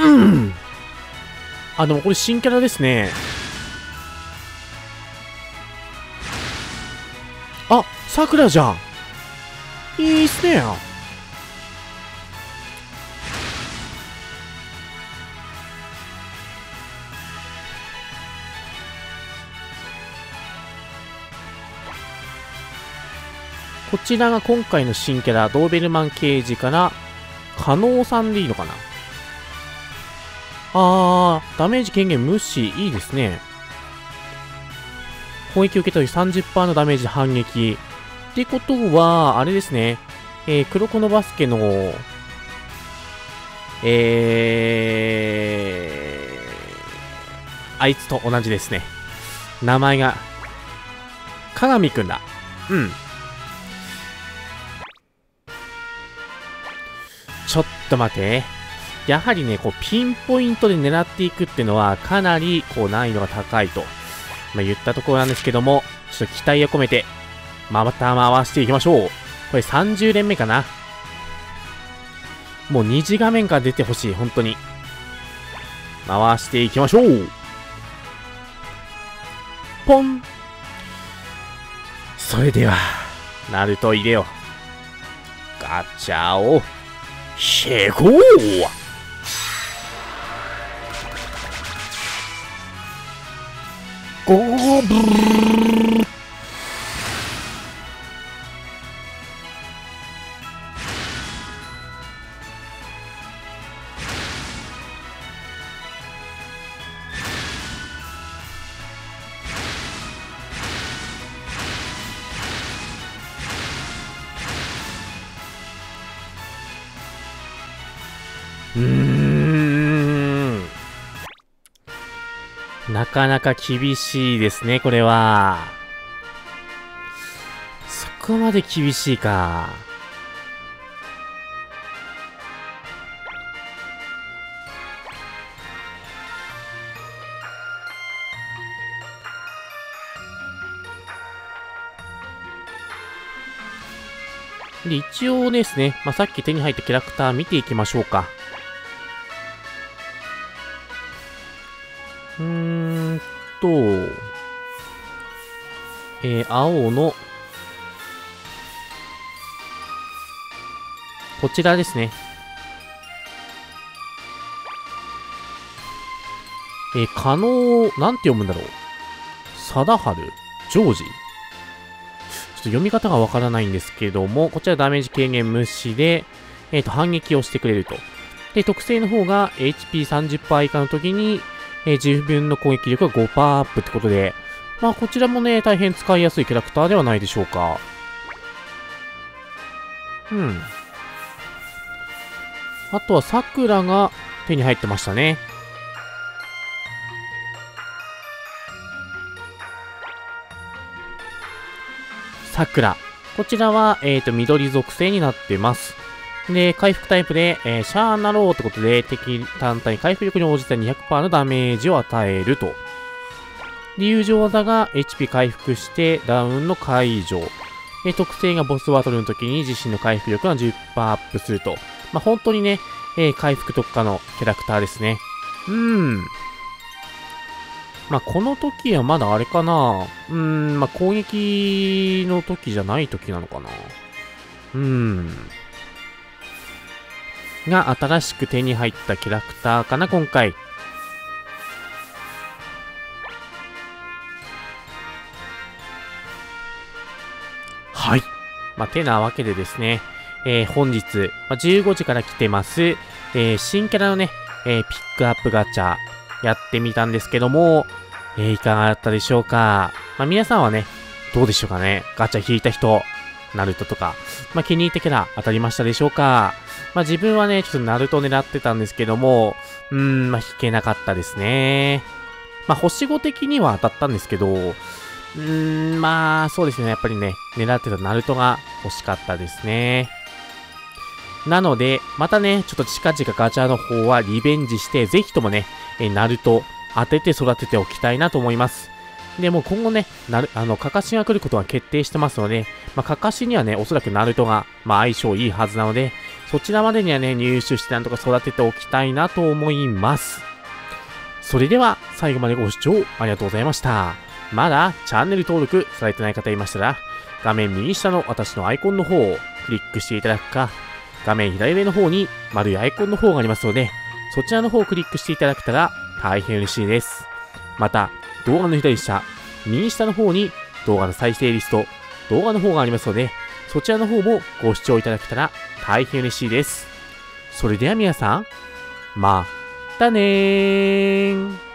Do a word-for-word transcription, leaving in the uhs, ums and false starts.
うん。あ、でもこれ新キャラですね。あ、さくらじゃん。いいっすね。こちらが今回の新キャラ、ドーベルマン刑事から、加納さんでいいのかな。あー、ダメージ軽減無視、いいですね。攻撃を受けたとき さんじゅっパーセント のダメージ反撃。ってことは、あれですね。えー、黒子のバスケの、えー、あいつと同じですね。名前が、鏡くんだ。うん。ちょっと待て。やはりね、こう、ピンポイントで狙っていくっていうのは、かなり、こう、難易度が高いと、まあ、言ったところなんですけども、ちょっと期待を込めて、また回していきましょう。これさんじゅう連目かな。もう二次画面から出てほしい、本当に。回していきましょう。ポン。それでは、ナルト入れよう。ガチャを、へこー。ゴーブー。うーん。なかなか厳しいですね、これは。そこまで厳しいか。で、一応ですね、まあ、さっき手に入ったキャラクター見ていきましょうか。うーんと、えー、青の、こちらですね。えー、可能、なんて読むんだろう。貞治ジョージちょっと読み方がわからないんですけども、こちらダメージ軽減無視で、えっと、反撃をしてくれると。で、特性の方が エイチピーさんじゅっパーセント 以下の時に、えー、自分の攻撃力が ごパーセント アップってことで、まあ、こちらもね、大変使いやすいキャラクターではないでしょうか。うん。あとは、桜が手に入ってましたね。桜。こちらは、えっと、緑属性になってます。で、回復タイプで、えー、シャーナローってことで、敵単体回復力に応じた にひゃくパーセント のダメージを与えると。で、友情技が エイチピー 回復してダウンの解除。で、特性がボスバトルの時に自身の回復力が じゅっパーセント アップすると。まあ、本当にね、えー、回復特化のキャラクターですね。うーん。まあ、この時はまだあれかな。うーん、まあ、攻撃の時じゃない時なのかな。うーん。が新しく手に入ったキャラクターかな、今回。はい。まあ、てなわけでですね、えー、本日、まあ、じゅうごじから来てます、えー、新キャラのね、えー、ピックアップガチャ、やってみたんですけども、えー、いかがだったでしょうか。まあ、皆さんはね、どうでしょうかね。ガチャ引いた人、ナルトとか、まあ、気に入ったキャラ当たりましたでしょうか。まあ、自分はね、ちょっとナルト狙ってたんですけども、うーん、まあ、引けなかったですね。まあ、星ご的には当たったんですけど、うーん、まあ、そうですね。やっぱりね、狙ってたナルトが欲しかったですね。なので、またね、ちょっと近々ガチャの方はリベンジして、ぜひともね、えナルト当てて育てておきたいなと思います。で、もう今後ね、なる、あの、カカシが来ることは決定してますので、まあ、カカシにはね、おそらくナルトが、まあ、相性いいはずなので、 そちらまでにはね、入手してなんとか育てておきたいなと思います。それでは、最後までご視聴ありがとうございました。まだチャンネル登録されてない方いましたら、画面右下の私のアイコンの方をクリックしていただくか、画面左上の方に丸いアイコンの方がありますので、そちらの方をクリックしていただけたら大変嬉しいです。また、動画の左下、右下の方に動画の再生リスト、動画の方がありますので、そちらの方もご視聴いただけたら大変嬉しいです。それでは皆さん、またねー。